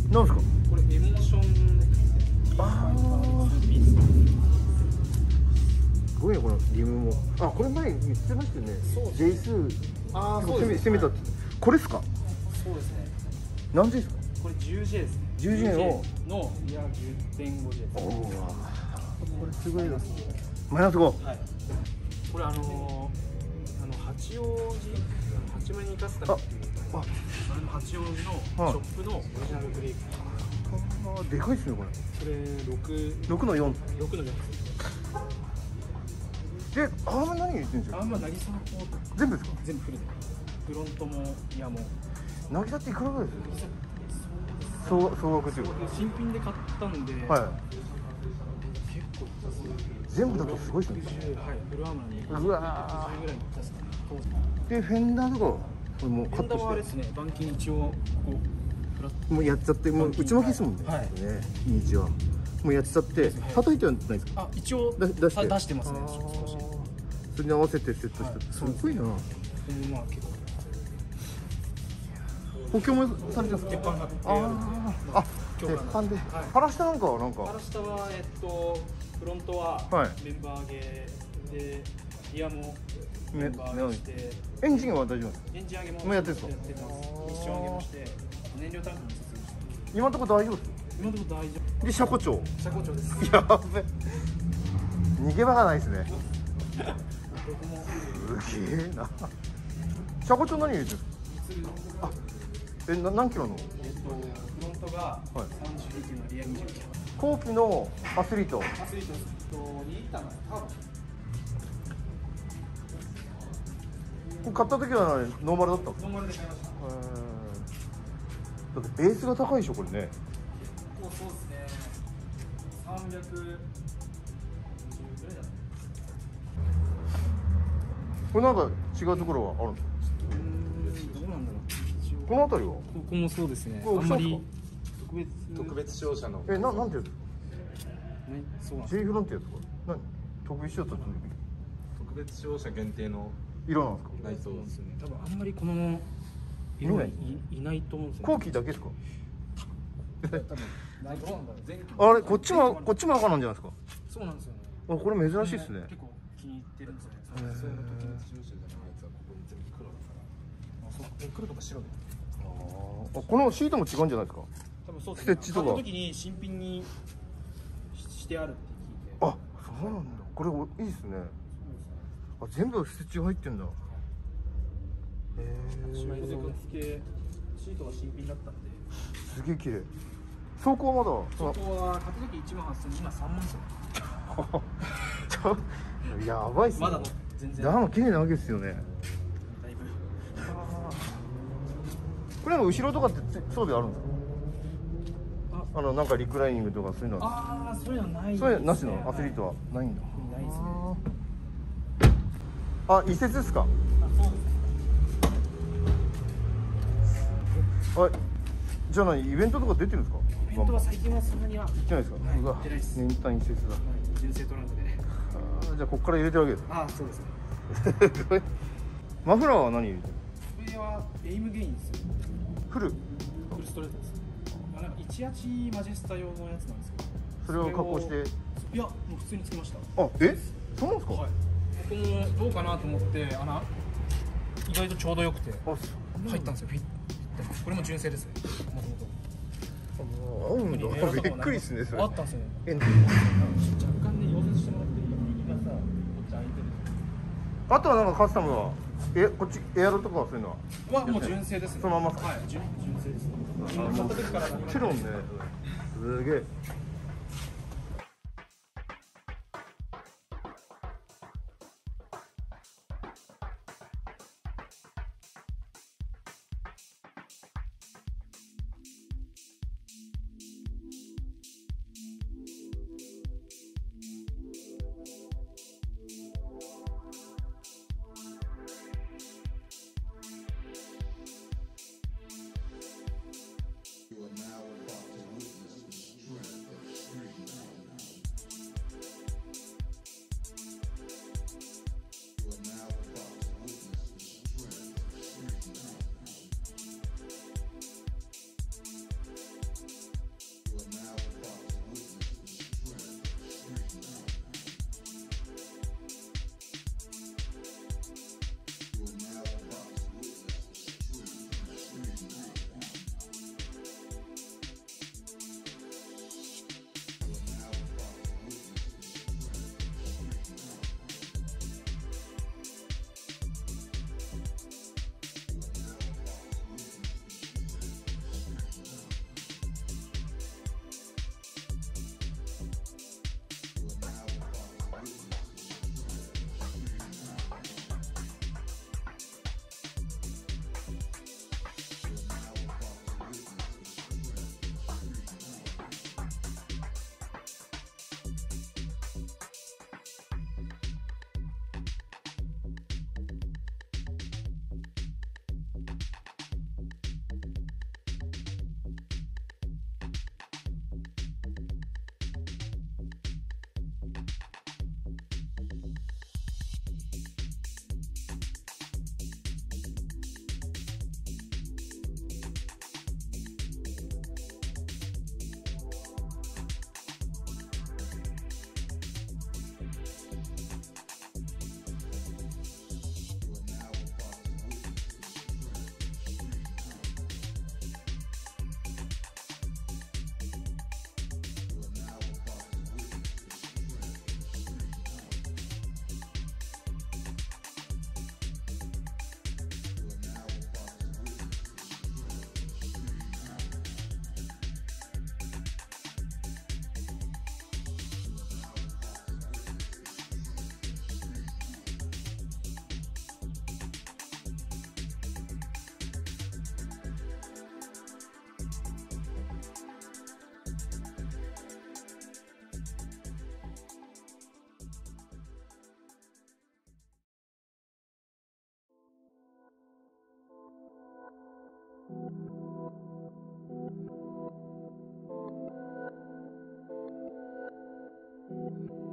なんですか？ これエモーション。 ああ、すごいね、このリムも。あ、これ前言ってましたよね。 そうですね。 ジェイスああ、そうですね。 攻めたって。これですか？ そうですね。 何 J ですか？ これ 10J ですね。 10J のいや 10.5J です。 おお、これすごいな。マイナス5。 はい。これ八王子八幡に行かせたっていう。 あ、 あれの八王子のショップのオリジナルブレーキ。 あ、でかいですねこれ。 これ 6の4。 6の4です。 で、アーム何入れてるんですか？ あんま渚の方全部ですか？ 全部フルで。フロントもイヤも。 渚っていくらぐらいですか？総額っていうか。 新品で買ったんで。 はい。 結構いったっすね。 全部だとすごいですね。 はい。フルアームなんで。 うわ 60ぐらいいったっすね。 ー。で、フェンダーとかこれもうカットフェンダーはあれしですね。板金一応こうフラッてもうやっちゃって、もう内巻きですもんね。 はいね、日はもうやっちゃって叩いてはないですか？ あ、一応出してますね。少し。 それに合わせてセットして、すごいな。 まあ結構補強もされてますか？ 鉄板があ、鉄板で。パラシタなんかはなんパラか。 シタはフロントはメンバーゲーでギアもメンバーゲーして、 エンジンは大丈夫ですか？ エンジン上げももうやってるんですか？ ミッション上げもして燃料タンクも設置して。 今のところ大丈夫です？ 今のところ大丈夫で、車庫長。 車庫長です。 やべ、逃げ場がないですね。 僕もすげえな。車庫長何入れてるんですか？あ、何キロの？ フロントが32キロのリア20キロ。 後期のアスリート。 アスリート2リッターのターボ。 これ買った時はノーマルだったんですか？ ノーマルで買いました。 だってベースが高いでしょこれね。 結構そうですね。300ぐらいだった。 これなんか違うところはあるんですか？ どうなんだろう。 この辺りは？ ここもそうですね。 これあんまり特別商社のなんてやつ？ そうなんです。 J フロンってやつか？何？特別仕様と特別商社限定の色なんですか？ 内装ですよね。多分あんまりこの色がいないと思うんですよね。 後期だけですか？ 多分どうなんだろう。 あれ、こっちも赤なんじゃないですか？ そうなんですよね。 あ、これ珍しいですね。 結構気に入ってるんですよね。 普通の特別商社じゃないやつはここに全部黒だからそう黒とか白で。 あ、このシートも違うんじゃないですか？ 多分そうですね。 ステッチとか買った時に新品にしてあるって聞いて。 あ、そうなんだ。これいいですね。あ、全部ステッチが入ってんだ。 シートでくっつけ、シートが新品だったんで。 すげえ綺麗。走行はまだ。 そこは買った時1万8000、今3万ですよ。 やばいっすね。 まだ全然。 ダーも綺麗なわけですよね。 だいぶ。 これも後ろとかって装備あるんですか？なんかリクライニングとかそういうのは。 ああ、そういうのないですね。 そういうのなしのアスリートはないんだ。 ないですね。 あ、移設ですか？ あ、そうですね。 あ、じゃあ何イベントとか出てるんですか？ イベントは最近はそんなには行ってないですか？ はい、 うわ、 行ってないです。 年単移設だ。 純正トランクで。 じゃあここから入れてるわけです。 ああ、そうですね。 マフラーは何入れてる？ これはエイムゲインですよ。 フル。 フルストレートです。なんか18マジェスタ用のやつなんですけど。 それを加工して。 いや、もう普通につけました。 あ、そうなんですか？ はい。ここもどうかなと思って意外とちょうどよくて入ったんですよ。フィット。これも純正ですね。もともと。 合うんだ。びっくりですねそれ。 あったんですよね。若干ね溶接してもらってる右がさ、こっち開いてる。 あとはなんかカスタムはこっちエアロとかそういうのはもう純正ですね。 そのまま。 はい、純正ですね。今買った時からもちろんね。すげえ。 You are now about to witness the strength of す。